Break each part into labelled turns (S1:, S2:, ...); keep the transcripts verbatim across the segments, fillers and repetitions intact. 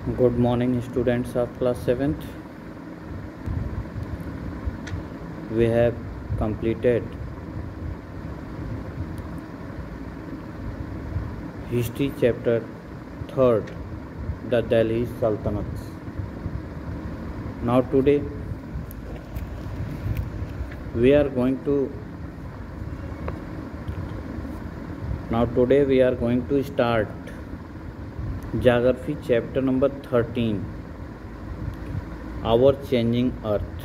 S1: Good morning, students of class seventh. We have completed history chapter third, the Delhi Sultanates. Now today we are going to now today we are going to start geography chapter number thirteen, our changing earth.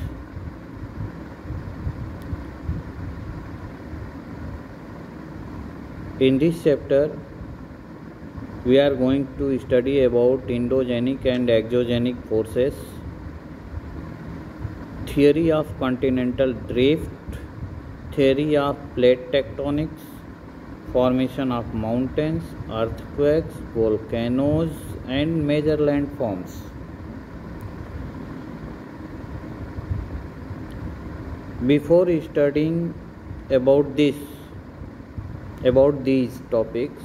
S1: In this chapter we are going to study about endogenic and exogenic forces, theory of continental drift, theory of plate tectonics, formation of mountains, earthquakes, volcanoes and major landforms. Before studying about this about these topics,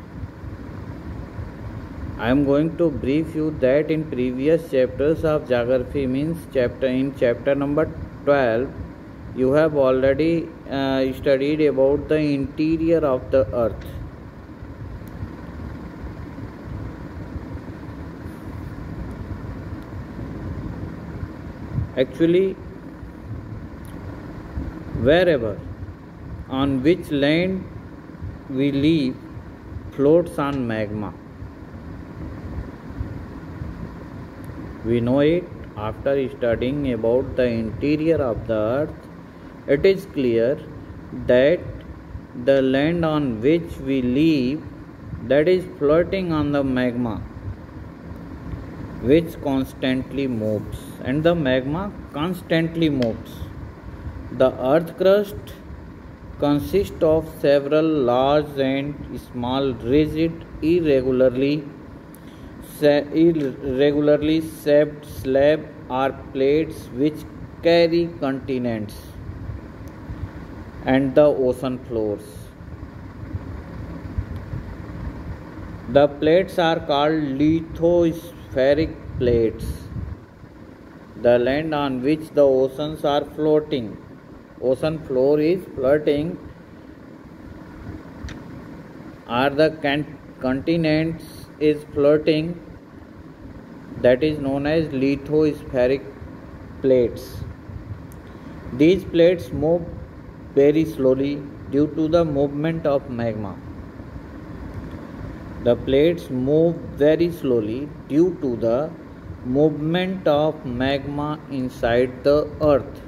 S1: I am going to brief you that in previous chapters of geography, means chapter in chapter number twelve, you have already uh, studied about the interior of the earth. Actually, wherever on which land we live floats on magma. We know it after studying about the interior of the earth. It is clear that the land on which we live, that is floating on the magma, which constantly moves, and the magma constantly moves. The earth crust consists of several large and small rigid, irregularly irregularly shaped slabs or plates which carry continents and the ocean floors. The plates are called lithospheric plates. The land on which the oceans are floating, ocean floor is floating, or the can- continents is floating, that is known as lithospheric plates. These plates move very slowly due to the movement of magma. The plates move very slowly due to the movement of magma inside the earth.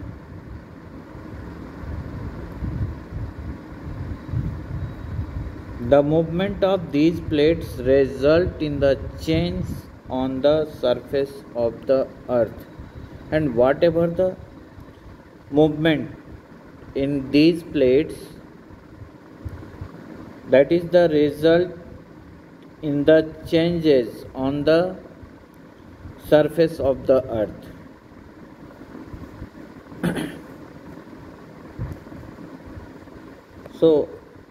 S1: The movement of these plates result in the change on the surface of the earth, and whatever the movement in these plates, that is the result in the changes on the surface of the earth. So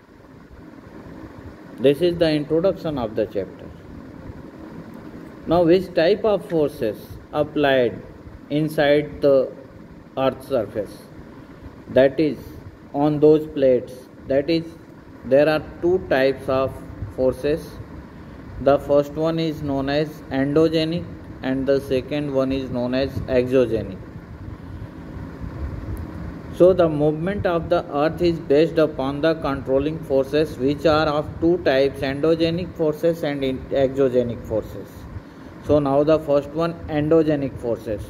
S1: this is the introduction of the chapter. Now, which type of forces applied inside the earth's surface, that is on those plates, that is there are two types of forces. The first one is known as endogenic and the second one is known as exogenic. So the movement of the earth is based upon the controlling forces, which are of two types, endogenic forces and exogenic forces. So now the first one, endogenic forces.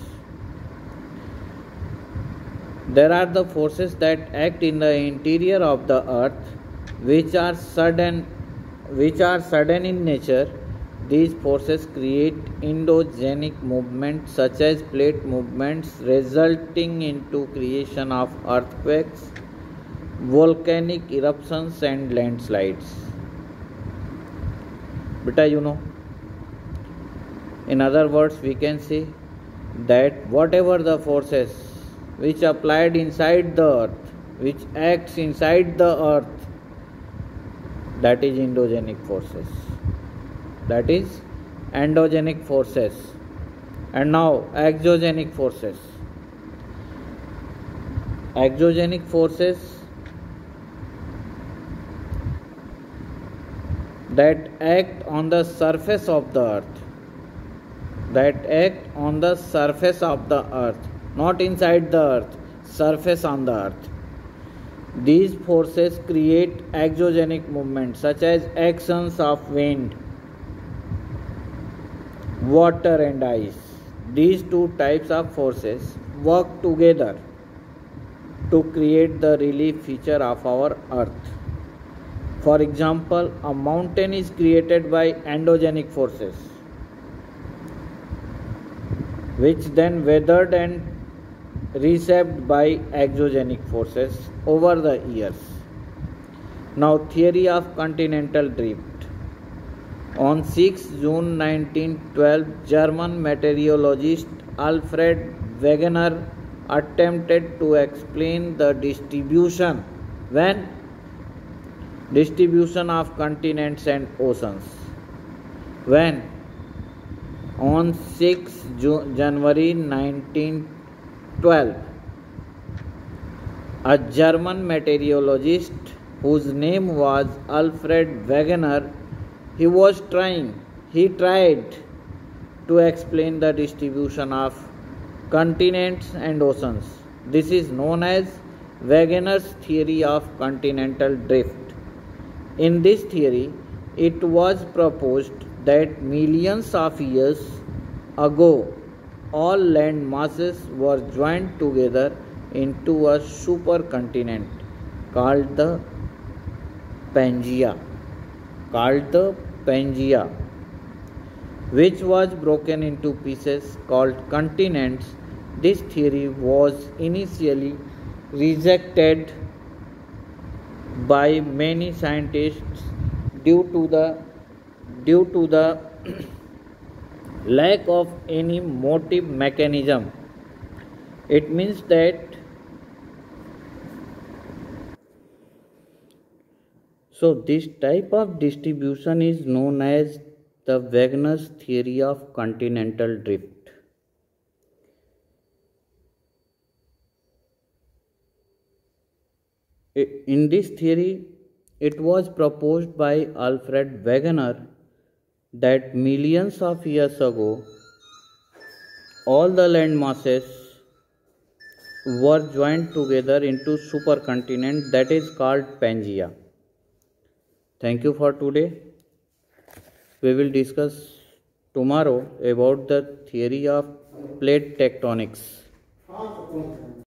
S1: There are the forces that act in the interior of the earth, which are sudden which are sudden in nature. These forces create endogenic movements such as plate movements, resulting into creation of earthquakes, volcanic eruptions and landslides. Beta, you know. In other words, we can say that whatever the forces which applied inside the earth, which acts inside the earth, that is endogenic forces. That is endogenic forces. And now exogenic forces. Exogenic forces that act on the surface of the earth. That act on the surface of the earth, not inside the earth, surface on the earth. These forces create exogenic movements such as actions of wind, water and ice. These two types of forces work together to create the relief feature of our earth. For example, a mountain is created by endogenic forces, which then weathered and reshaped by exogenic forces over the years. Now, theory of continental drift. On sixth June nineteen twelve, German meteorologist Alfred Wegener attempted to explain the distribution when distribution of continents and oceans. When on sixth January nineteen twelve, a German meteorologist whose name was Alfred Wegener, he was trying, he tried to explain the distribution of continents and oceans. This is known as Wegener's theory of continental drift. In this theory, it was proposed that millions of years ago, all land masses were joined together into a supercontinent called the Pangaea, called the Pangaea, which was broken into pieces called continents. This theory was initially rejected by many scientists due to the due to the lack of any motive mechanism. It means that so this type of distribution is known as the Wegener's theory of continental drift. In this theory, it was proposed by Alfred Wegener that millions of years ago, all the land masses were joined together into supercontinent that is called Pangaea. Thank you for today. We will discuss tomorrow about the theory of plate tectonics.